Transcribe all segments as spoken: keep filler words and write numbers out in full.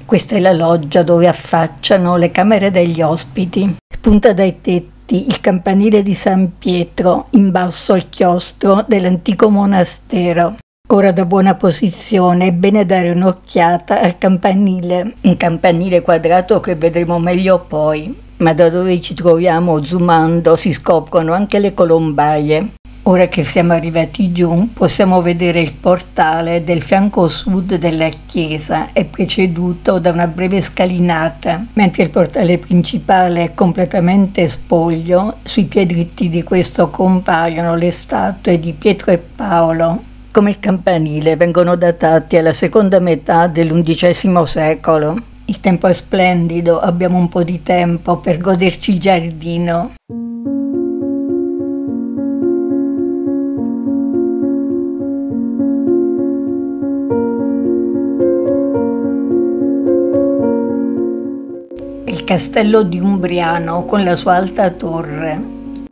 Questa è la loggia dove affacciano le camere degli ospiti. Spunta dai tetti il campanile di San Pietro, in basso al chiostro dell'antico monastero. Ora da buona posizione è bene dare un'occhiata al campanile, un campanile quadrato che vedremo meglio poi, ma da dove ci troviamo zoomando si scoprono anche le colombaie. Ora che siamo arrivati giù possiamo vedere il portale del fianco sud della chiesa, è preceduto da una breve scalinata, mentre il portale principale è completamente spoglio. Sui piedritti di questo compaiono le statue di Pietro e Paolo. Come il campanile vengono datati alla seconda metà dell'undicesimo secolo. Il tempo è splendido, abbiamo un po' di tempo per goderci il giardino. Il castello di Umbriano con la sua alta torre.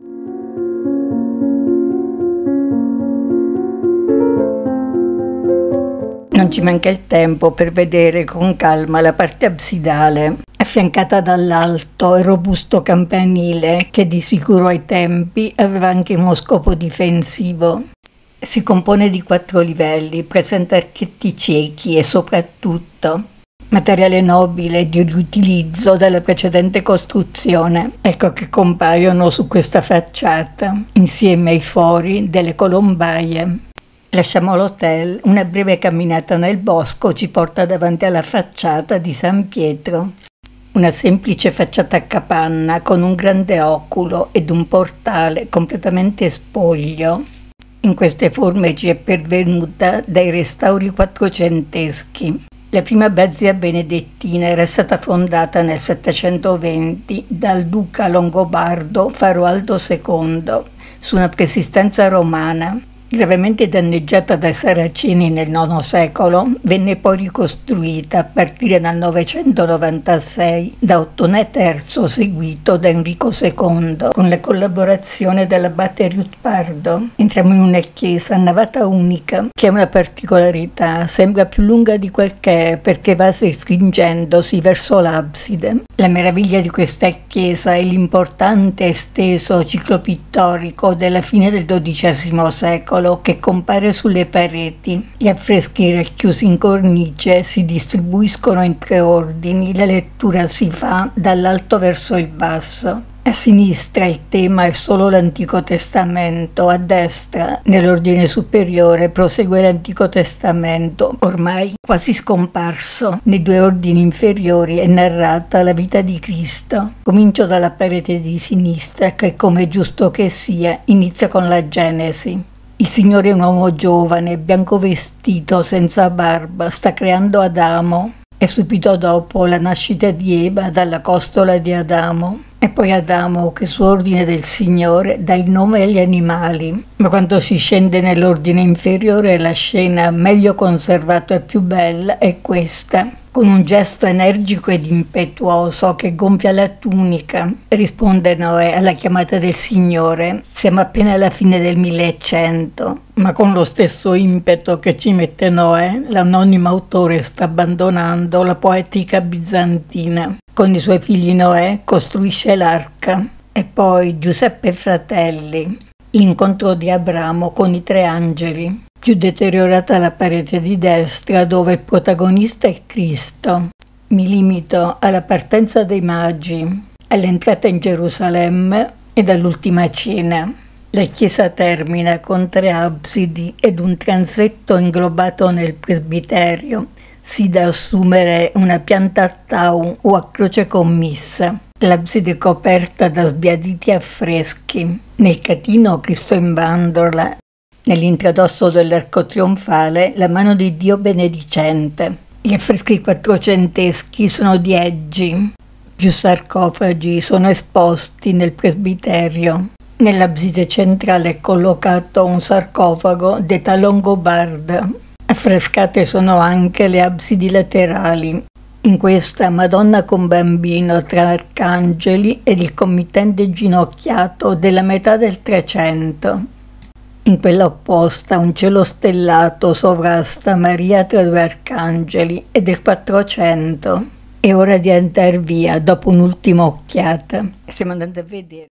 Non ci manca il tempo per vedere con calma la parte absidale, affiancata dall'alto e robusto campanile che di sicuro ai tempi aveva anche uno scopo difensivo. Si compone di quattro livelli, presenta archetti ciechi e soprattutto materiale nobile di riutilizzo dalla precedente costruzione. Ecco che compaiono su questa facciata, insieme ai fori delle colombaie. Lasciamo l'hotel, una breve camminata nel bosco ci porta davanti alla facciata di San Pietro. Una semplice facciata a capanna con un grande oculo ed un portale completamente spoglio. In queste forme ci è pervenuta dai restauri quattrocenteschi. La prima abbazia benedettina era stata fondata nel settecentoventi dal duca longobardo Faroaldo secondo su una preesistenza romana. Gravemente danneggiata dai saraceni nel nono secolo, venne poi ricostruita a partire dal novecentonovantasei da Ottone terzo seguito da Enrico secondo con la collaborazione dell'abate Riutpardo. Entriamo in una chiesa a navata unica che ha una particolarità, sembra più lunga di quel che è perché va stringendosi verso l'abside. La meraviglia di questa chiesa è l'importante esteso ciclo pittorico della fine del dodicesimo secolo che compare sulle pareti. Gli affreschi racchiusi in cornice si distribuiscono in tre ordini, la lettura si fa dall'alto verso il basso. A sinistra il tema è solo l'Antico Testamento, a destra, nell'ordine superiore, prosegue l'Antico Testamento, ormai quasi scomparso. Nei due ordini inferiori è narrata la vita di Cristo. Comincio dalla parete di sinistra che, come è giusto che sia, inizia con la Genesi. Il Signore è un uomo giovane, bianco vestito, senza barba, sta creando Adamo. E subito dopo la nascita di Eva dalla costola di Adamo. E poi Adamo, che su ordine del Signore dà il nome agli animali. Ma quando si scende nell'ordine inferiore la scena meglio conservata e più bella è questa. Con un gesto energico ed impetuoso che gonfia la tunica, risponde Noè alla chiamata del Signore. Siamo appena alla fine del millecento, ma con lo stesso impeto che ci mette Noè, l'anonimo autore sta abbandonando la poetica bizantina. Con i suoi figli Noè costruisce l'arca. E poi Giuseppe Fratelli, l'incontro di Abramo con i tre angeli. Più deteriorata la parete di destra dove il protagonista è Cristo. Mi limito alla partenza dei magi, all'entrata in Gerusalemme ed all'ultima cena. La chiesa termina con tre absidi ed un transetto inglobato nel presbiterio. Si da assumere una pianta a tau o a croce commissa. L'abside è coperta da sbiaditi affreschi. Nel catino Cristo in bandola. Nell'intradosso dell'arco trionfale la mano di Dio benedicente. Gli affreschi quattrocenteschi sono di Eggi. Più sarcofagi sono esposti nel presbiterio. Nell'abside centrale è collocato un sarcofago d'età longobarda. Affrescate sono anche le absidi laterali. In questa Madonna con bambino tra arcangeli ed il committente ginocchiato della metà del Trecento. In quella opposta un cielo stellato sovrasta Maria tra due arcangeli ed il quattrocento. È ora di andare via dopo un'ultima occhiata. Stiamo andando a vedere.